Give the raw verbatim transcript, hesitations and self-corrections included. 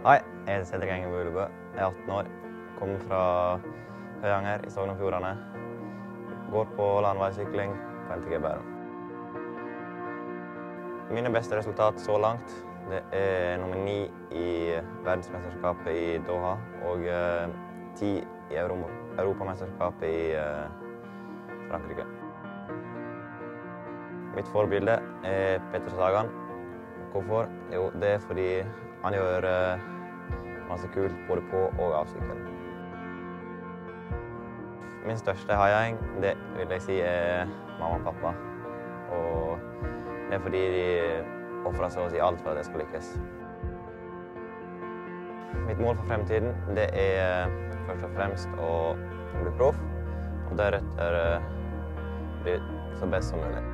Hei, jeg heter Cedric Engebø Ulebø. Jeg er atten år, kommer fra Høyanger i Sogn og Fjordane. Går på landeveissykling på N T G Bærum. Mine beste resultat så langt det er nummer ni i verdensmesterskapet i Doha og eh, ti i Euro Europamesterskapet i eh, Frankrike. Mitt forbilde er Petter Sagan. Hvorfor? Jo, det er fordi han gjør eh, masse kult både på og av sykkel. Min største heiagjeng, det vil jeg si er mamma og pappa. Og det er fordi de offrer så å si alt for at jeg skal lykkes. Mitt mål for fremtiden, det er først og fremst å bli proff, og deretter bli så best som mulig.